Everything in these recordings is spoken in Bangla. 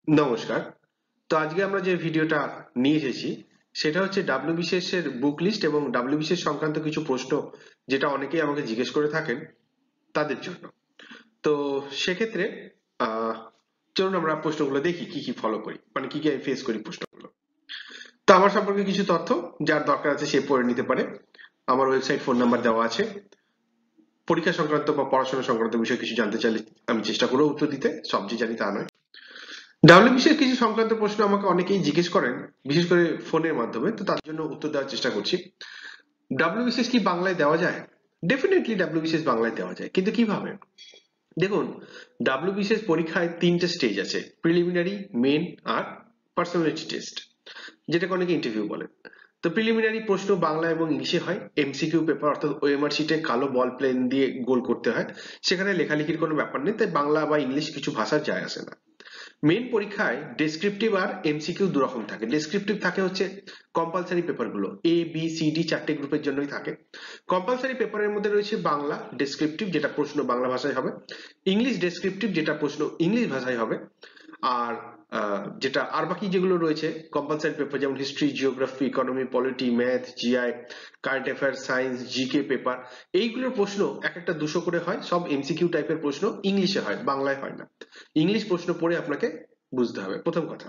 নমস্কার। তো আজকে আমরা যে ভিডিওটা নিয়ে এসেছি সেটা হচ্ছে ডাব্লিউবিসিএস এর বুক লিস্ট এবং ডাব্লিউবিসিএস সংক্রান্ত কিছু প্রশ্ন যেটা অনেকেই আমাকে জিজ্ঞেস করে থাকেন তাদের জন্য। তো সেক্ষেত্রে আহ চলুন আমরা প্রশ্নগুলো দেখি কি কি ফলো করি, মানে কি কি আমি ফেস করি প্রশ্নগুলো। তো আমার সম্পর্কে কিছু তথ্য যার দরকার আছে সে পড়ে নিতে পারে। আমার ওয়েবসাইট, ফোন নাম্বার দেওয়া আছে। পরীক্ষা সংক্রান্ত বা পড়াশোনা সংক্রান্ত বিষয়ে কিছু জানতে চাইলে আমি চেষ্টা করবো উত্তর দিতে, সব যে জানি তা নয়। ডাব্লিউবিসিএস কিছু সংক্রান্ত প্রশ্ন আমাকে অনেকেই জিজ্ঞেস করেন, বিশেষ করে ফোনের মাধ্যমে, তো তার জন্য উত্তর দেওয়ার চেষ্টা করছি। ডাব্লিউবিসিএস কি বাংলায় দেওয়া যায়? ডেফিনেটলি ডাব্লিউবিসিএস বাংলায় দেওয়া যায়, কিন্তু কিভাবে? দেখুন, ডাব্লিউবিসিএস পরীক্ষায় তিনটে স্টেজ আছে: প্রিলিমিনারি, মেন আর পার্সোনালিটি টেস্ট, যেটাকে অনেকে ইন্টারভিউ বলে। তো প্রিলিমিনারি প্রশ্ন বাংলা এবং ইংলিশে হয়, এমসিকিউ পেপার, অর্থাৎ ওএমআর শিটে কালো বল প্লেন দিয়ে গোল করতে হয়। সেখানে লেখালেখির কোনো ব্যাপার নেই, তাই বাংলা বা ইংলিশ কিছু ভাষার যায় আসে না। মেন পরীক্ষায় ডেসক্রিপটিভ আর এমসিকিউ দুরকম থাকে। ডেসক্রিপটিভ থাকে হচ্ছে কম্পালসারি পেপারগুলো, এ বি সি ডি চারটে গ্রুপের জন্যই থাকে। কম্পালসারি পেপারের মধ্যে রয়েছে বাংলা ডেসক্রিপটিভ, যেটা প্রশ্ন বাংলা ভাষায় হবে; ইংলিশ ডেসক্রিপটিভ, যেটা প্রশ্ন ইংলিশ ভাষায় হবে; আর যেটা আর বাকি যেগুলো রয়েছে কম্পালসারি পেপার, যেমন history, geography, economy, polity, math, GI, current affairs, science, GK paper, এইগুলোর প্রশ্ন এক একটা 200 করে হয়। সব এমসিকিউ টাইপের প্রশ্ন, ইংলিশে হয়, বাংলায় হয় না। ইংলিশ প্রশ্ন পড়ে আপনাকে বুঝতে হবে, প্রথম কথা।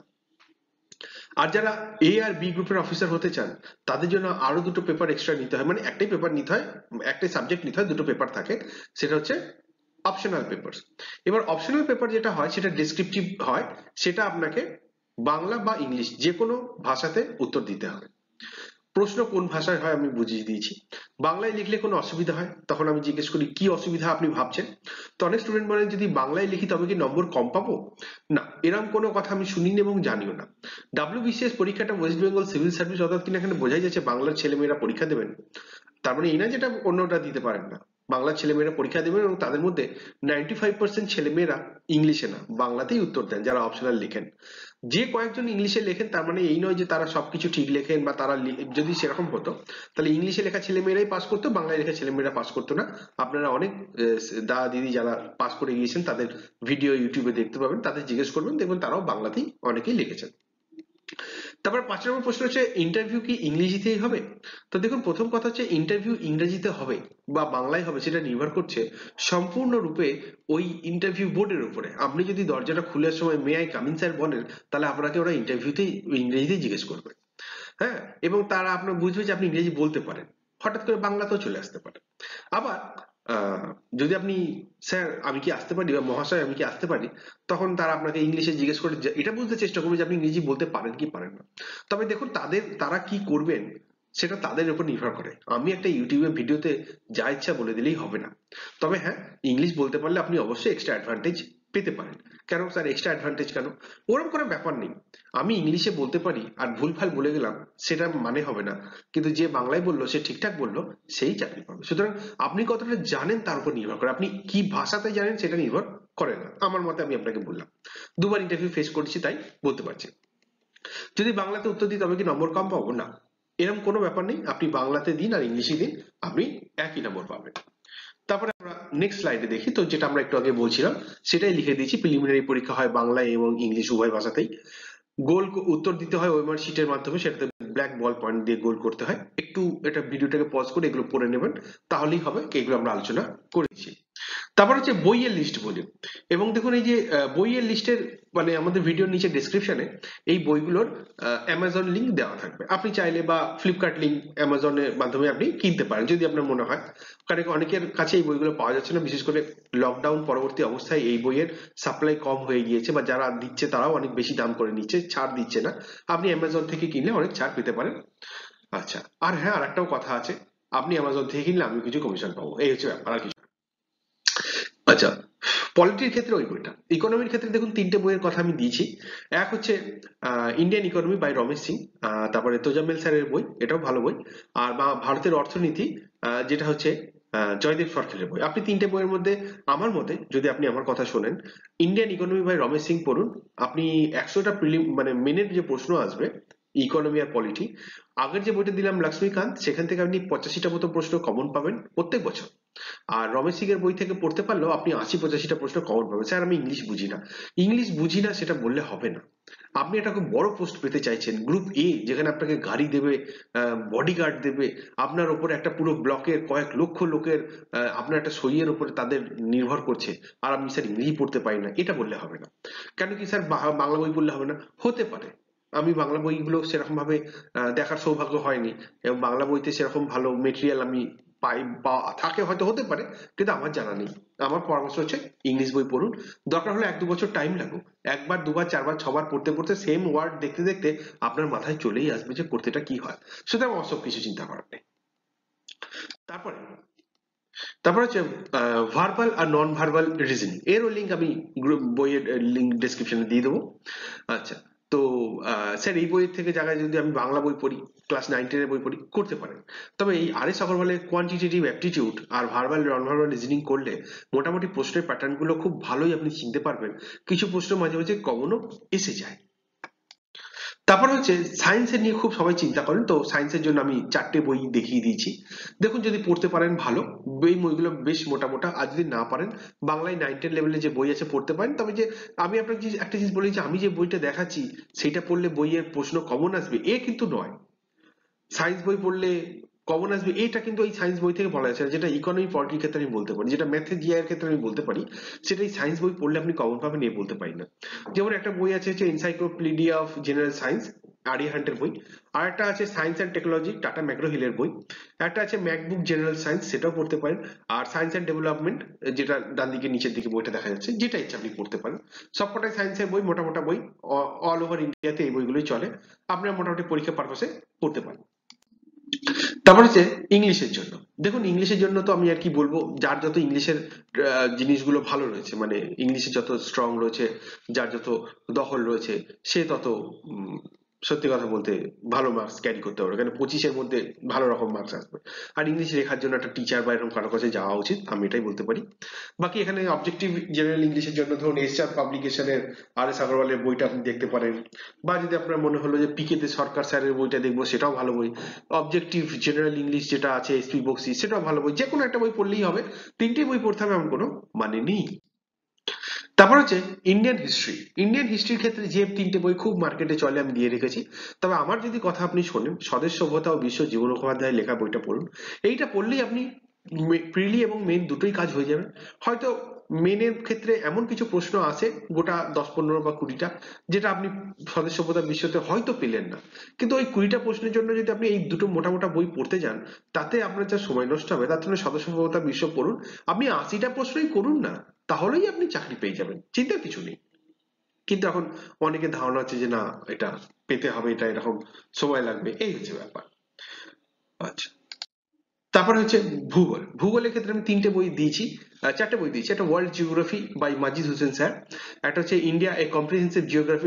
আর যারা এ আর বি গ্রুপের অফিসার হতে চান তাদের জন্য আরো দুটো পেপার এক্সট্রা নিতে হয়, মানে একটাই পেপার নিতে হয়, একটাই সাবজেক্ট নিতে হয়, দুটো পেপার থাকে। সেটা হচ্ছে অপশনাল পেপার। এবার অপশনাল পেপার যেটা হয় সেটা ডেসক্রিপটিভ হয়, সেটা আপনাকে বাংলা বা ইংলিশ যে কোনো ভাষাতে উত্তর দিতে হবে। প্রশ্ন কোন ভাষায় হয় আমি বুঝিয়ে দিয়েছি। বাংলায় লিখলে কোনো অসুবিধা হয়, তখন আমি জিজ্ঞেস করি কি অসুবিধা আপনি ভাবছেন। তো অনেক স্টুডেন্ট বলেন, যদি বাংলায় লিখি তবে কি নম্বর কম পাবো? না, এরকম কোনো কথা আমি শুনিনি এবং জানিও না। ডাব্লিউবিসিএস পরীক্ষাটা ওয়েস্ট বেঙ্গল সিভিল সার্ভিস, অর্থাৎ কিনা এখানে বোঝাই যাচ্ছে বাংলার ছেলেমেয়েরা পরীক্ষা দেবেন। তার মানে এই না যেটা অন্যটা দিতে পারেন না। বাংলার ছেলেমেয়েরা পরীক্ষা দেবেন এবং তাদের মধ্যে 95% ছেলেমেয়েরা ইংলিশে না, বাংলাতেই উত্তর দেন যারা অপশনাল লেখেন। যে কয়েকজন ইংলিশে লেখেন তার মানে এই নয় যে তারা সবকিছু ঠিক লেখেন, বা তারা যদি সেরকম হতো তাহলে ইংলিশে লেখা ছেলেমেয়েরাই পাস করতো, বাংলায় লেখা ছেলেমেয়েরা পাস করতো না। আপনারা অনেক দাদা দিদি যারা পাস করে গিয়েছেন তাদের ভিডিও ইউটিউবে দেখতে পাবেন, তাদের জিজ্ঞেস করবেন, দেখবেন তারাও বাংলাতেই অনেকেই লিখেছেন। তারপর 5 নম্বর প্রশ্ন হচ্ছে, ইন্টারভিউ কি ইংরেজিতেই হবে? তো দেখুন, প্রথম কথা হচ্ছে ইন্টারভিউ ইংরেজিতে হবে বা বাংলায় হবে সেটা নির্ভর করছে সম্পূর্ণরূপে ওই ইন্টারভিউ বোর্ডের উপরে। আপনি যদি দরজাটা খুলে সময় may I come in sir বলেন, তাহলে আপনাকে ওরা ইন্টারভিউতেই ইংরেজিতেই জিজ্ঞেস করবে। হ্যাঁ, এবং তারা আপনার বুঝবে যে আপনি ইংরেজি বলতে পারেন, হঠাৎ করে বাংলাতেও চলে আসতে পারে। আবার আহ, যদি আপনি স্যার আমি কি আসতে পারি, বা মহাশয় আমি কি আসতে পারি, তখন তারা আপনাকে ইংলিশে জিজ্ঞেস করে এটা বুঝতে চেষ্টা করবে যে আপনি ইংরেজি বলতে পারেন কি পারেন না। তবে দেখুন, তারা কি করবেন সেটা তাদের উপর নির্ভর করে। আমি একটা ইউটিউবে ভিডিওতে যা ইচ্ছা বলে দিলেই হবে না। তবে হ্যাঁ, ইংলিশ বলতে পারলে আপনি অবশ্যই এক্সট্রা অ্যাডভান্টেজ পেতে পারেন। কেন স্যার এক্সট্রা অ্যাডভান্টেজ কেন? ওরকম কোনো ব্যাপার নেই। আমি ইংলিশে বলতে পারি আর ভুলভাল বলে গেলাম, সেটা মানে হবে না। কিন্তু যে বাংলায় বললো, সে ঠিকঠাক বললো, সেই চাকরি পাবে। সুতরাং আপনি কতটা জানেন তার উপর নির্ভর করে, আপনি কি ভাষাতে জানেন সেটা নির্ভর করে না, আমার মতে। আমি আপনাকে বললাম, দুবার ইন্টারভিউ ফেস করেছি তাই বলতে পারছি। যদি বাংলাতে উত্তর দিই তবে কি নম্বর কম পাবো? না, এরকম কোনো ব্যাপার নেই। আপনি বাংলাতে দিন আর ইংলিশে দিন, আপনি একই নম্বর পাবেন। তারপরে আমরা নেক্সট স্লাইডে দেখি, তো যেটা আমরা একটু আগে বলছিলাম সেটাই লিখে দিয়েছি। প্রিলিমিনারি পরীক্ষা হয় বাংলা এবং ইংলিশ উভয় ভাষাতেই। গোল উত্তর দিতে হয় ওএমআর শিটের মাধ্যমে, সেটাতে ব্ল্যাক বল পয়েন্ট দিয়ে গোল করতে হয়। একটু এটা ভিডিওটাকে পজ করে এগুলো পড়ে নেবেন, তাহলেই হবে। এগুলো আমরা আলোচনা করেছি। তারপর হচ্ছে বইয়ের লিস্ট বলি। এবং দেখুন, এই যে বইয়ের লিস্টের, মানে আমাদের ভিডিওর নিচে ডেসক্রিপশনে এই বইগুলোর অ্যামাজন লিংক দেওয়া থাকবে। আপনি চাইলে বা ফ্লিপকার্ট লিংক, অ্যামাজনের মাধ্যমে আপনি কিনতে পারেন যদি আপনার মনে হয়। কারণ অনেকের কাছে এই বইগুলো পাওয়া যাচ্ছে না, বিশেষ করে লকডাউন পরবর্তী অবস্থায় এই বইয়ের সাপ্লাই কম হয়ে গিয়েছে, বা যারা দিচ্ছে তারাও অনেক বেশি দাম করে নিচ্ছে, ছাড় দিচ্ছে না। আপনি অ্যামাজন থেকে কিনলে অনেক ছাড় পেতে পারেন। আচ্ছা, আর হ্যাঁ, আর একটাও কথা আছে, আপনি অ্যামাজন থেকে কিনলে আমি কিছু কমিশন পাবো, এই হচ্ছে ব্যাপার, আর কিছু। আচ্ছা, পলিটির ক্ষেত্রে ওই বইটা। ইকোনমির ক্ষেত্রে দেখুন, তিনটে বইয়ের কথা আমি দিয়েছি। এক হচ্ছে Indian economy by Ramesh Singh, তারপরে তোজামেল স্যারের বই, এটাও ভালো বই। আর ভারতের অর্থনীতি, যেটা হচ্ছে জয়দেব সরকারের বই। আপনি তিনটে বইয়ের মধ্যে, আমার মতে, যদি আপনি আমার কথা শোনেন, Indian economy by Ramesh Singh পড়ুন। আপনি 100টা মানে মেনের যে প্রশ্ন আসবে ইকোনমি আর পলিটি, আগের যে বইটা দিলাম লক্ষ্মীকান্ত, সেখান থেকে আপনি 85টা মতো প্রশ্ন কমন পাবেন প্রত্যেক বছর। আর রমেশ সিং এর বই থেকে পড়তে পারলেও আপনি ৮০-৮৫টা প্রশ্ন কমন পাবেন। স্যার আমি ইংলিশ বুঝি না সেটা বললে হবে না। আপনি একটা খুব বড় পোস্ট পেতে চাইছেন, গ্রুপ এ, যেখানে আপনাকে গাড়ি দেবে, বডিগার্ড দেবে, আপনার উপরে একটা পুরো ব্লকের কয়েক লক্ষ লোকের আপনার একটা সইয়ের উপরে তাদের নির্ভর করছে, আর আপনি স্যার ইংরেজি পড়তে পারি না, এটা বললে হবে না। কেন কি স্যার বাংলা বই পড়লে হবে না? হতে পারে আমি বাংলা বইগুলো সেরকম ভাবে দেখার সৌভাগ্য হয়নি, এবং বাংলা বইতে সেরকম ভালো মেটেরিয়াল আমি পাই বা থাকে, হয়তো হতে পারে, কিন্তু আমার জানা নেই। আমার পরামর্শ হচ্ছে ইংলিশ বই পড়ুন, দরকার হলে ১-২ বছর টাইম লাগুক, একবার, দুবার, চারবার, ছবার পড়তে পড়তে সেম ওয়ার্ড দেখতে দেখতে আপনার মাথায় চলেই আসবে যে করতেটা কি হয়। সুতরাং অসব কিছু চিন্তা করার নেই। তারপরে তারপর হচ্ছে ভার্বাল আর নন ভার্বাল রিজনিং, এরও লিঙ্ক আমি গ্রুপ বইয়ের লিঙ্ক ডেসক্রিপশনে দিয়ে দেবো। আচ্ছা, তো স্যার এই বইয়ের থেকে জায়গায় যদি আমি বাংলা বই পড়ি, ক্লাস 9-10 এর বই পড়ি, করতে পারেন। তবে এই আর এস আগরওয়ালের কোয়ান্টিটেটিভ অ্যাপটিটিউড আর ভার্বাল নন ভার্বাল রিজনিং করলে মোটামুটি প্রশ্নের প্যাটার্ন গুলো খুব ভালোই আপনি চিনতে পারবেন। কিছু প্রশ্ন মাঝে মাঝে কমনও এসে যায়। তারপর হচ্ছে সায়েন্সের নিয়ে খুব সবাই চিন্তা করেন, তো সায়েন্সের জন্য আমি 4টে বই দেখিয়ে দিয়েছি। দেখুন, যদি পড়তে পারেন ভালো, বইগুলো বেশ মোটা মোটা, আর যদি না পারেন বাংলায় 9-10 লেভেলে যে বই আছে পড়তে পারেন। তবে যে আমি আপনাকে একটা জিনিস বলি, যে আমি যে বইটা দেখাচ্ছি সেটা পড়লে বইয়ের প্রশ্ন কমন আসবে এ কিন্তু নয়। সায়েন্স বই পড়লে কমন আসবে এটা কিন্তু এই সায়েন্স বই থেকে বলা যাচ্ছে না। যেটা ইকোনমি পলিটির ক্ষেত্রে আমি বলতে পারি, যেটা ম্যাথে জিআই এর ক্ষেত্রে আমি বলতে পারি, সেটা এই সায়েন্স বই পড়লে আপনি কমন পাবেন এ বলতে পারি না। যেমন একটা বই আছে হচ্ছে এনসাইক্লোপিডিয়া অফ জেনারেল সায়েন্স, আরিহান্টের বই। আর একটা আছে science and technology, Tata McGraw হিলের বই। একটা আছে ম্যাকবুক জেনারেল সায়েন্স, সেটাও পড়তে পারেন। আর সায়েন্স অ্যান্ড ডেভেলপমেন্ট, যেটা ডান দিকে নিচের দিকে বইটা দেখা যাচ্ছে, যেটা ইচ্ছা আপনি পড়তে পারেন। সবকটাই সায়েন্সের বই, মোটা মোটা বই, অল ওভার ইন্ডিয়াতে এই বইগুলোই চলে, আপনারা মোটামুটি পরীক্ষা পারপাসে পড়তে পারেন। তারপর হচ্ছে ইংলিশের জন্য, দেখুন ইংলিশের জন্য তো আমি আর কি বলবো, যার যত ইংলিশের জিনিসগুলো ভালো রয়েছে, মানে ইংলিশে যত স্ট্রং রয়েছে, যার যত দখল রয়েছে, সে তত সত্যি কথা বলতে ভালো মার্কস ক্যারি করতে পারবে, কারণ 25-এর মধ্যে ভালো রকম মার্কস আসবে। আর ইংলিশ লেখার জন্য একটা টিচার বা এরকম কারো কাছে যাওয়া উচিত, আমি এটাই বলতে পারি। বাকি এখানে অবজেক্টিভ জেনারেল ইংলিশের জন্য ধরুন এসআর পাবলিকেশনের আর এস আগরওয়ালের বইটা আপনি দেখতে পারেন, বা যদি আপনার মনে হলো যে পিকে দে সরকার স্যারের বইটা দেখবো, সেটাও ভালো বই। অবজেক্টিভ জেনারেল ইংলিশ যেটা আছে এসপি বক্সি, সেটাও ভালো বই। যে কোনো একটা বই পড়লেই হবে, 3টে বই পড়তে হবে এমন কোনো মানে নেই। তারপর হচ্ছে ইন্ডিয়ান হিস্ট্রির ক্ষেত্রে যে 3টে বই খুব মার্কেটে চলে আমি দিয়ে রেখেছি। তবে আমার যদি কথা আপনি শোনেন, স্বদেশ সভ্যতা ও বিশ্ব জীবনোপাধ্যায়ের লেখা বইটা পড়ুন। এইটা পড়লেই আপনি প্রিলি এবং মেন দুটোই কাজ হয়ে যাবে। হয়তো মেনের ক্ষেত্রে এমন কিছু প্রশ্ন আছে গোটা 10-15 বা 20টা, যেটা আপনি স্বদেশ সভ্যতা বিশ্বতে হয়তো পেলেন না, কিন্তু ওই 20টা প্রশ্নের জন্য যদি আপনি এই দুটো মোটা মোটা বই পড়তে যান, তাতে আপনার যা সময় নষ্ট হবে, তার জন্য স্বদেশ সভ্যতা বিশ্ব পড়ুন। আপনি 80টা প্রশ্নই করুন না, তাহলেই আপনি চাকরি পেয়ে যাবেন, চিন্তার কিছু নেই। কিন্তু এখন অনেকের ধারণা আছে যে না, এটা পেতে হবে, এটা এরকম সময় লাগবে, এই হচ্ছে ব্যাপার। আচ্ছা, তারপরে হচ্ছে ভূগোলের ক্ষেত্রে আমি 3টে বই দিয়েছি, 4টে বই দিয়েছি। একটা world geography by Majid Hussain sir, একটা হচ্ছে India a comprehensive geography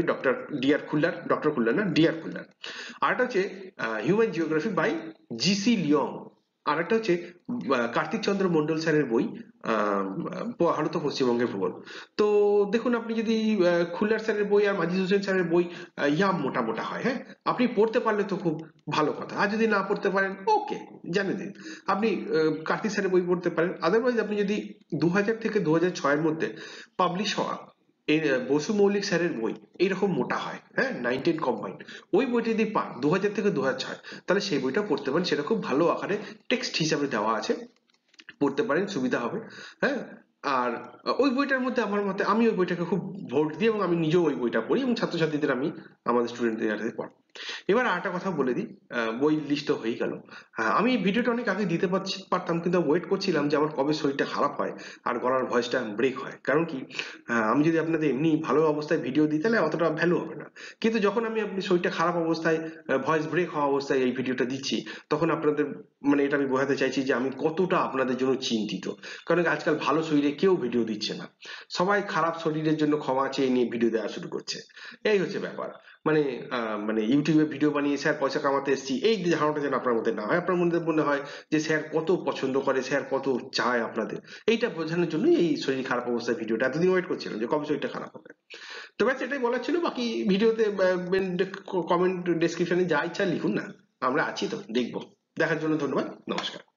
doctor Khullar না ডিআর খুল্লার, আর একটা হচ্ছে human geography by GC Leong, আর একটা হচ্ছে কার্তিক চন্দ্র মন্ডল স্যারের বই, ভারত ও পশ্চিমবঙ্গের ভূগোল। তো দেখুন, আপনি যদি খুল্লার স্যারের বই আর মাজিদ হোসেন স্যারের বই মোটা মোটা হয়, হ্যাঁ, আপনি পড়তে পারলে তো খুব ভালো কথা, আর যদি না পড়তে পারেন ওকে, জানিয়ে দিন। আপনি কার্তিক স্যারের বই পড়তে পারেন, আদারওয়াইজ আপনি যদি 2000 থেকে 2006-এর মধ্যে পাবলিশ হওয়া এই বসু মৌলিক স্যারের বই এইরকম মোটা হয়, হ্যাঁ, 9-10 কম্বাইন্ড, ওই বইটা যদি পান 2000 থেকে 2006, তাহলে সেই বইটা পড়তে পারেন। সেটা খুব ভালো আকারে টেক্সট হিসাবে দেওয়া আছে, পড়তে পারেন, সুবিধা হবে। হ্যাঁ, আর ওই বইটার মধ্যে আমার মতে আমি ওই বইটাকে খুব ভোট দিই, এবং আমি নিজেও ওই বইটা পড়ি, এবং ছাত্রছাত্রীদের আমি আমাদের স্টুডেন্টদের কাছে পড়াই। এবার আরেকটা কথা বলে দিই, বই লিস্ট তো হয়ে গেল। হ্যাঁ, আমি এই ভিডিওটা অনেক আগে দিতে পারতাম, কিন্তু ওয়েট করছিলাম যে আমার কবে শরীরটা খারাপ হয় আর গলার ভয়েসটা ব্রেক হয়। কারণ কি, আমি যদি আপনাদের এমনি ভালো অবস্থায় ভিডিও দিই তাহলে অতটা ভ্যালু হবে না, কিন্তু যখন আমি আপনি শরীরটা খারাপ অবস্থায়, ভয়েস ব্রেক হওয়া অবস্থায় এই ভিডিওটা দিচ্ছি, তখন আপনাদের মানে এটা আমি বোঝাতে চাইছি যে আমি কতটা আপনাদের জন্য চিন্তিত। কারণ আজকাল ভালো শরীরে কেউ ভিডিও দিচ্ছে না, সবাই খারাপ শরীরের জন্য ক্ষমা চেয়ে নিয়ে ভিডিও দেওয়া শুরু করছে। এই হচ্ছে ব্যাপার। মানে মানে ইউটিউবে ভিডিও বানিয়ে স্যার পয়সা কামাতে এসেছি, এই ধারণাটা যেন আপনার মধ্যে না হয়, আপনার মধ্যে মনে হয় যে স্যার কত পছন্দ করে, স্যার কত চায় আপনাদের, এইটা বোঝানোর জন্য এই শরীর খারাপ অবস্থায় ভিডিওটা এতদিন ওয়েট করছিলাম যে কবে শরীরটা খারাপ হবে। তো ব্যাস এটাই বলার ছিল। বাকি ভিডিওতে কমেন্ট ডেসক্রিপশনে যা ইচ্ছা লিখুন না, আমরা আছি তো, দেখবো। দেখার জন্য ধন্যবাদ, নমস্কার।